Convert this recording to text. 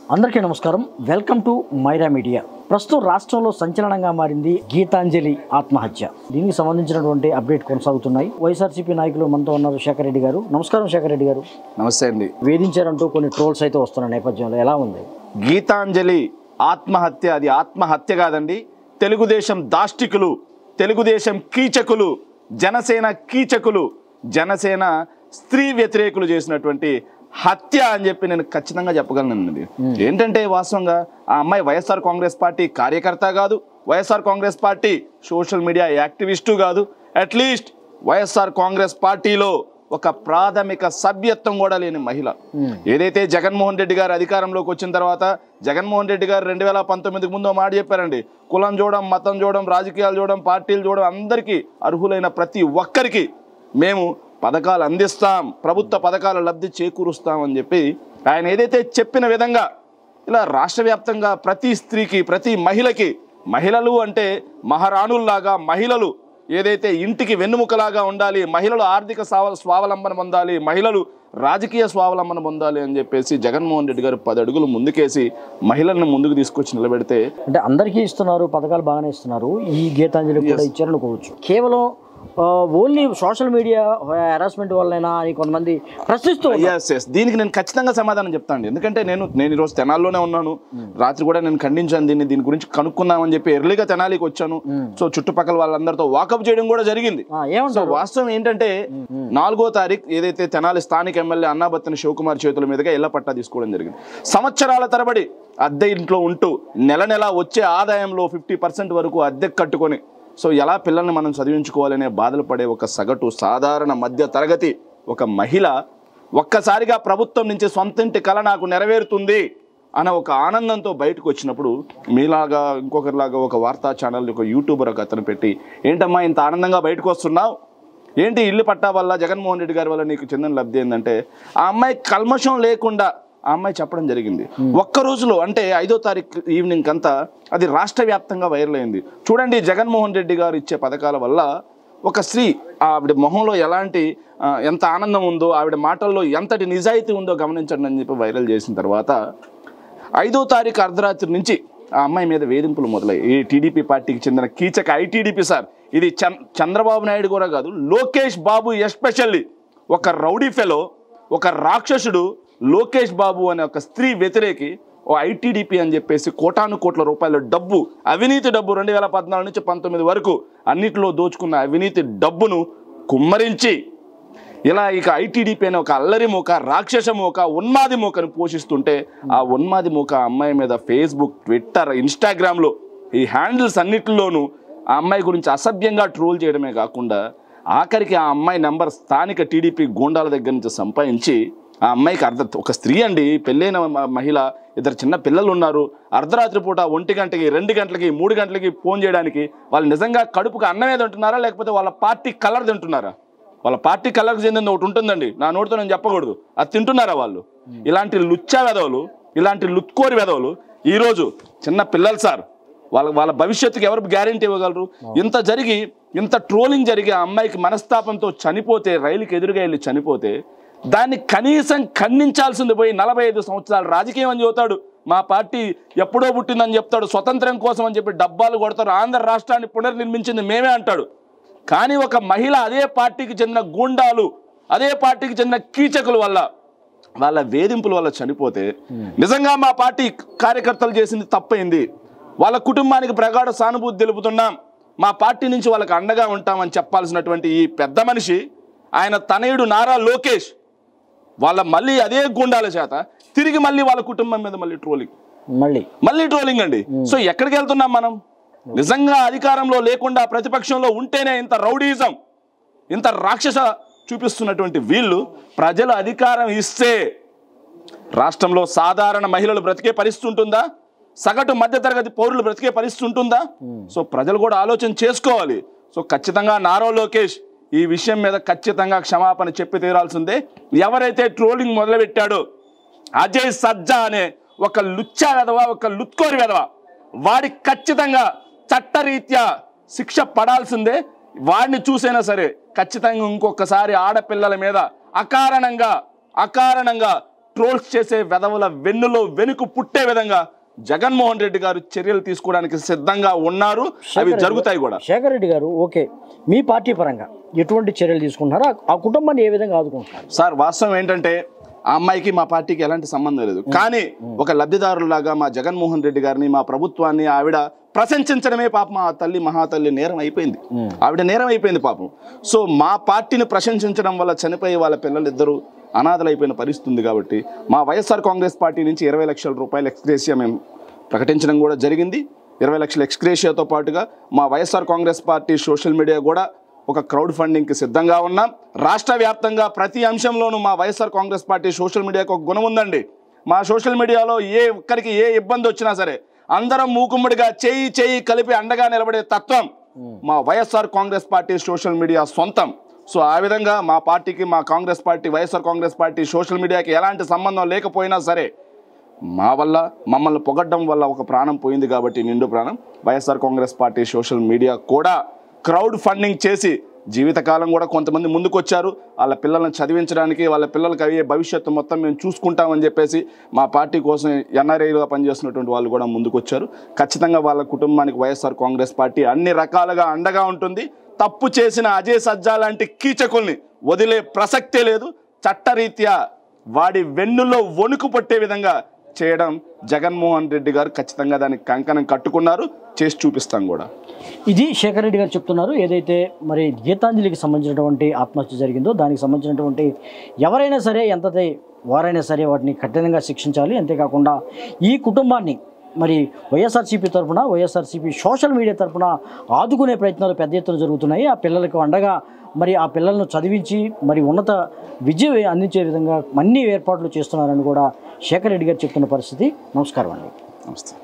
అందరికీ నమస్కారం. Welcome to Myra Media. ప్రస్తుతం రాష్ట్రంలో సంచలనంగా మారింది గీతాంజలి ఆత్మహత్య. దీనికి సంబంధించినటువంటి అప్డేట్ కొనసాగుతున్నాయి. వైఎస్ఆర్సీపీ నాయకులు మనతో ఉన్నారు శేఖర్ రెడ్డి గారు. నమస్కారం శేఖర్ రెడ్డి గారు. నమస్తే అండి. వేధించారంటూ కొన్ని ట్రోల్స్ అయితే వస్తున్న నేపథ్యంలో ఎలా ఉంది గీతాంజలి ఆత్మహత్య? అది ఆత్మహత్య కాదండి. తెలుగుదేశం దాష్టికులు, తెలుగుదేశం కీచకులు, జనసేన కీచకులు, జనసేన స్త్రీ వ్యతిరేకులు చేసినటువంటి హత్య అని చెప్పి నేను ఖచ్చితంగా చెప్పగలను. ఏంటంటే వాస్తవంగా ఆ అమ్మాయి వైఎస్ఆర్ కాంగ్రెస్ పార్టీ కార్యకర్త కాదు, YSR Congress party social media activist కాదు, అట్లీస్ట్ వైఎస్ఆర్ కాంగ్రెస్ పార్టీలో ఒక ప్రాథమిక సభ్యత్వం కూడా లేని మహిళ. ఏదైతే జగన్మోహన్ రెడ్డి గారు అధికారంలోకి వచ్చిన తర్వాత జగన్మోహన్ రెడ్డి గారు 2019కి ముందు మాట చెప్పారండి, కులం చూడడం, మతం చూడడం, రాజకీయాలు చూడడం, పార్టీలు చూడడం, అందరికీ అర్హులైన ప్రతి ఒక్కరికి మేము పథకాలు అందిస్తాం, ప్రభుత్వ పథకాల లబ్ధి చేకూరుస్తామని చెప్పి ఆయన ఏదైతే చెప్పిన విధంగా ఇలా రాష్ట్ర వ్యాప్తంగా ప్రతి స్త్రీకి, ప్రతి మహిళకి, మహిళలు అంటే మహారాణుల్లాగా, మహిళలు ఏదైతే ఇంటికి వెన్నుముకలాగా ఉండాలి, మహిళలు ఆర్థిక స్వావలంబన పొందాలి, మహిళలు రాజకీయ స్వావలంబన పొందాలి అని చెప్పేసి జగన్మోహన్ రెడ్డి గారు 10 అడుగులు ముందుకేసి మహిళలను ముందుకు తీసుకొచ్చి నిలబెడితే, అంటే అందరికీ ఇస్తున్నారు, పథకాలు బాగానే ఇస్తున్నారు, ఈ గీతాంజలి కూడా ఇచ్చారనుకోవచ్చు. కేవలం ఓన్లీ సోషల్ మీడియా హెరాస్మెంట్ వల్లైనా అని కొంతమంది ప్రశ్నిస్తూ. దీనికి నేను ఖచ్చితంగా సమాధానం చెప్తాను. ఎందుకంటే నేను ఈరోజు తెనాల్లోనే ఉన్నాను. రాత్రి కూడా నేను ఖండించాను దీని గురించి కనుక్కుందామని చెప్పి ఎర్లీగా తెనాలికి వచ్చాను. సో చుట్టుపక్కల వాళ్ళందరితో వాకప్ చేయడం కూడా జరిగింది. వాస్తవం ఏంటంటే 4వ తారీఖు ఏదైతే తెనాలి స్థానిక ఎమ్మెల్యే అన్నాబత్తిని శివకుమార్ చేతుల మీదుగా ఇళ్ల పట్టా తీసుకోవడం జరిగింది. సంవత్సరాల తరబడి అద్దె ఇంట్లో ఉంటూ నెల వచ్చే ఆదాయంలో 50% వరకు అద్దె కట్టుకొని సో ఎలా పిల్లల్ని మనం చదివించుకోవాలనే బాధలు పడే ఒక సగటు సాధారణ మధ్య తరగతి ఒక మహిళ ఒక్కసారిగా ప్రభుత్వం నుంచి సొంతింటి కళ నాకు నెరవేరుతుంది అన్న ఒక ఆనందంతో బయటకు వచ్చినప్పుడు మీలాగా ఇంకొకరిలాగా ఒక వార్తా ఛానల్, ఒక యూట్యూబర్ ఒక అతను పెట్టి, ఏంటమ్మా ఇంత ఆనందంగా బయటకు వస్తున్నావు, ఏంటి ఇల్లు పట్టా వల్ల జగన్మోహన్ రెడ్డి గారి వల్ల నీకు చెందిన లబ్ధి ఏంటంటే, ఆ అమ్మాయి కల్మషం లేకుండా ఆ అమ్మాయి చెప్పడం జరిగింది. ఒక్క రోజులో అంటే 5వ తారీఖు ఈవినింగ్ అంతా అది రాష్ట్ర వ్యాప్తంగా వైరల్ అయింది. చూడండి, జగన్మోహన్ రెడ్డి గారు ఇచ్చే పథకాల వల్ల ఒక స్త్రీ ఆవిడ మొహంలో ఎంత ఆనందం ఉందో, ఆవిడ మాటల్లో ఎంతటి నిజాయితీ ఉందో గమనించండి అని చెప్పి వైరల్ చేసిన తర్వాత 5వ తారీఖు అర్ధరాత్రి నుంచి ఆ అమ్మాయి మీద వేధింపులు మొదలయ్యాయి. ఈ టీడీపీ పార్టీకి చెందిన కీచక ఐటీడీపీ సార్, ఇది చంద్రబాబు నాయుడు కూడా కాదు, లోకేష్ బాబు ఎస్పెషల్లీ ఒక రౌడీ ఫెలో, ఒక రాక్షసుడు లోకేష్ బాబు అనే ఒక స్త్రీ వ్యతిరేకి ఓ ఐటీడీపీ అని చెప్పేసి కోటాను కోట్ల రూపాయల డబ్బు, అవినీతి డబ్బు 2014 నుంచి 19 వరకు అన్నిటిలో దోచుకున్న అవినీతి డబ్బును కుమ్మరించి ఇలా ఇక ఐటీడీపీ అనే ఒక అల్లరి మూక, రాక్షస మూక, ఉన్మాది మూకను పోషిస్తుంటే ఆ ఉన్మాది మూక అమ్మాయి మీద ఫేస్బుక్, ట్విట్టర్, ఇన్స్టాగ్రామ్లో ఈ హ్యాండిల్స్ అన్నిటిలోనూ ఆ అమ్మాయి గురించి అసభ్యంగా ట్రోల్ చేయడమే కాకుండా ఆఖరికి ఆ అమ్మాయి నెంబర్ స్థానిక టీడీపీ గూండాల దగ్గర నుంచి సంపాదించి ఆ అమ్మాయికి ఒక స్త్రీ అండి, పెళ్ళైన మహిళ, 2 చిన్న పిల్లలు ఉన్నారు, అర్ధరాత్రి పూట 1 గంటకి, 2 గంటలకి, 3 గంటలకి ఫోన్ చేయడానికి వాళ్ళు నిజంగా కడుపుకు అన్నమే తింటున్నారా లేకపోతే వాళ్ళ పార్టీ కలర్ తింటున్నారా? వాళ్ళ పార్టీ కలర్కి చెందింది ఒకటి ఉంటుందండి, నా నోటితో నేను చెప్పకూడదు, అది తింటున్నారా వాళ్ళు? ఇలాంటి లుచ్చా వెధవలు, ఇలాంటి లుత్కోరి వెధవలు ఈరోజు చిన్న పిల్లలు సార్, వాళ్ళ భవిష్యత్తుకి ఎవరు గ్యారెంటీ ఇవ్వగలరు? ఇంత ట్రోలింగ్ జరిగి ఆ అమ్మాయికి మనస్తాపంతో చనిపోతే, రైలుకి ఎదురుగా వెళ్ళి చనిపోతే దాన్ని కనీసం ఖండించాల్సింది పోయి 45 సంవత్సరాలు రాజకీయం అని చెబుతాడు, మా పార్టీ ఎప్పుడో పుట్టిందని చెప్తాడు, స్వతంత్రం కోసం అని చెప్పి డబ్బాలు కొడతారు, ఆంధ్ర రాష్ట్రాన్ని పునర్నిర్మించింది మేమే అంటాడు. కానీ ఒక మహిళ అదే పార్టీకి చెందిన గూండాలు, అదే పార్టీకి చెందిన కీచకుల వల్ల, వాళ్ళ వేధింపుల వల్ల చనిపోతే నిజంగా మా పార్టీ కార్యకర్తలు చేసింది తప్పైంది, వాళ్ళ కుటుంబానికి ప్రగాఢ సానుభూతి తెలుపుతున్నాం, మా పార్టీ నుంచి వాళ్ళకి అండగా ఉంటామని చెప్పాల్సినటువంటి ఈ పెద్ద మనిషి, ఆయన తనయుడు నారా లోకేష్ మళ్ళీ అదే గుండాల చేత తిరిగి మళ్ళీ వాళ్ళ కుటుంబం మీద మళ్ళీ ట్రోలింగ్ అండి. సో ఎక్కడికి వెళ్తున్నాం మనం? నిజంగా అధికారంలో లేకుండా ప్రతిపక్షంలో ఉంటేనే ఇంత రౌడీజం, ఇంత రాక్షస చూపిస్తున్నటువంటి వీళ్ళు ప్రజలు అధికారం ఇస్తే రాష్ట్రంలో సాధారణ మహిళలు బ్రతికే పరిస్థితి ఉంటుందా? సగటు మధ్యతరగతి పౌరులు బ్రతికే పరిస్థితి ఉంటుందా? సో ప్రజలు కూడా ఆలోచన చేసుకోవాలి. సో ఖచ్చితంగా నారా లోకేష్ ఈ విషయం మీద ఖచ్చితంగా క్షమాపణ చెప్పి తీరాల్సిందే. ఎవరైతే ట్రోలింగ్ మొదలుపెట్టాడో అజయ్ సజ్జా అనే ఒక లుచ్చా వెధవ, ఒక లుత్కోరి వెధవ, వాడికి ఖచ్చితంగా చట్టరీత్యా శిక్ష పడాల్సిందే. వాడిని చూసైనా సరే ఖచ్చితంగా ఇంకొకసారి ఆడపిల్లల మీద అకారణంగా ట్రోల్స్ చేసే వెధవుల వెన్నులో వెనుక పుట్టే విధంగా జగన్మోహన్ రెడ్డి గారు చర్యలు తీసుకోవడానికి సిద్ధంగా ఉన్నారు. అవి జరుగుతాయి కూడా. శేఖర్ రెడ్డి గారు, ఓకే, మీ పార్టీ పరంగా ఎటువంటి చర్యలు తీసుకుంటున్నారో ఆ కుటుంబాన్ని ఏ విధంగా ఆదుకుంటున్నారు? సార్, వాస్తవం ఏంటంటే ఆ అమ్మాయికి మా పార్టీకి ఎలాంటి సంబంధం లేదు. కానీ ఒక లబ్ధిదారులాగా మా జగన్మోహన్ రెడ్డి గారిని, మా ప్రభుత్వాన్ని ఆవిడ ప్రశంసించడమే పాపం ఆ తల్లి మహాతల్లి నేరం అయిపోయింది. ఆవిడ నేరం అయిపోయింది పాపం. సో మా పార్టీని ప్రశంసించడం వల్ల చనిపోయి వాళ్ళ పిల్లలిద్దరూ అనాథలైపోయిన పరిస్థితి ఉంది. కాబట్టి మా వైఎస్ఆర్ కాంగ్రెస్ పార్టీ నుంచి 20 లక్షల రూపాయల ఎక్స్గ్రేషియా మేము ప్రకటించడం కూడా జరిగింది. 20 లక్షల ఎక్స్గ్రేషియాతో పాటుగా మా YSR Congress party social media కూడా ఒక క్రౌడ్ ఫండింగ్కి సిద్ధంగా ఉన్నాం. రాష్ట్ర వ్యాప్తంగా ప్రతి అంశంలోనూ మా వైఎస్ఆర్ కాంగ్రెస్ పార్టీ సోషల్ మీడియాకు ఒక గుణం ఉందండి. మా సోషల్ మీడియాలో ఏ ఒక్కరికి ఏ ఇబ్బంది వచ్చినా సరే అందరం మూకుమ్మడిగా చేయి కలిపి అండగా నిలబడే తత్వం మా YSR Congress party social media సొంతం. సో ఆ విధంగా మా పార్టీకి, మా Congress party, YSR Congress party social మీడియాకి ఎలాంటి సంబంధం లేకపోయినా సరే మా వల్ల, మమ్మల్ని పొగడ్డం వల్ల ఒక ప్రాణం పోయింది. కాబట్టి నిండు ప్రాణం YSR Congress party social media కూడా క్రౌడ్ ఫండింగ్ చేసి జీవితకాలం కూడా కొంతమంది ముందుకు వచ్చారు. వాళ్ళ పిల్లల్ని చదివించడానికి, వాళ్ళ పిల్లలకి అయ్యే భవిష్యత్తు మొత్తం మేము చూసుకుంటామని చెప్పేసి మా పార్టీ కోసం ఎన్ఆర్ఐలుగా పనిచేస్తున్నటువంటి వాళ్ళు కూడా ముందుకు వచ్చారు. ఖచ్చితంగా వాళ్ళ కుటుంబానికి వైఎస్ఆర్ కాంగ్రెస్ పార్టీ అన్ని రకాలుగా అండగా ఉంటుంది. తప్పు చేసిన అజయ్ సజ్జా లాంటి కీచకుల్ని వదిలే ప్రసక్తే లేదు. చట్టరీత్యా వాడి వెన్నులో వణుకు పట్టే విధంగా చేయడం జగన్మోహన్ రెడ్డి గారు ఖచ్చితంగా దానికి కంకణం కట్టుకున్నారు. చేసి చూపిస్తాం కూడా. ఇది శేఖర్ రెడ్డి గారు చెప్తున్నారు. ఏదైతే మరి గీతాంజలికి సంబంధించినటువంటి ఆత్మహత్య జరిగిందో దానికి సంబంధించినటువంటి ఎవరైనా సరే, ఎంతదే వారైనా సరే వాటిని కఠినంగా శిక్షించాలి. అంతేకాకుండా ఈ కుటుంబాన్ని మరి వైఎస్ఆర్సీపీ తరఫున, వైఎస్ఆర్సీపీ సోషల్ మీడియా తరఫున ఆదుకునే ప్రయత్నాలు పెద్ద ఎత్తున జరుగుతున్నాయి. ఆ పిల్లలకు అండగా మరి ఆ పిల్లలను చదివించి మరి ఉన్నత విద్య అందించే విధంగా అన్ని ఏర్పాట్లు చేస్తున్నారని కూడా శేఖర్ రెడ్డి గారు చెప్తున్న పరిస్థితి. నమస్కారం అండి. నమస్తే.